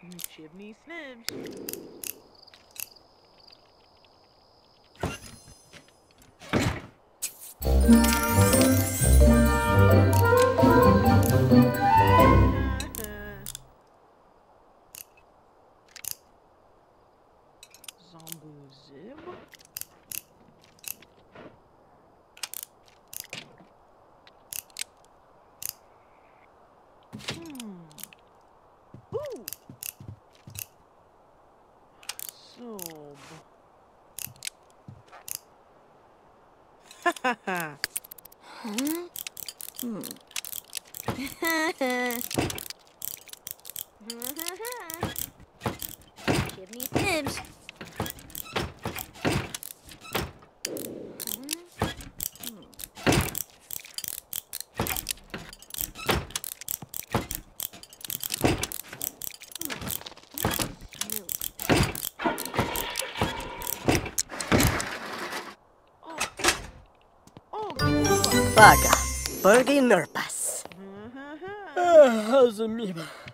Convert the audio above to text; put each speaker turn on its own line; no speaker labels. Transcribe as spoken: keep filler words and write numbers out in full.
Chimney Snibs. Zombu Zib. Hmm. Ooh. Sob. Ha ha ha.
Huh? Hmm. Chimney Snibs.
Paga, Bergie Nurpas.
Ha ha ha.
Ah, how's the amoeba?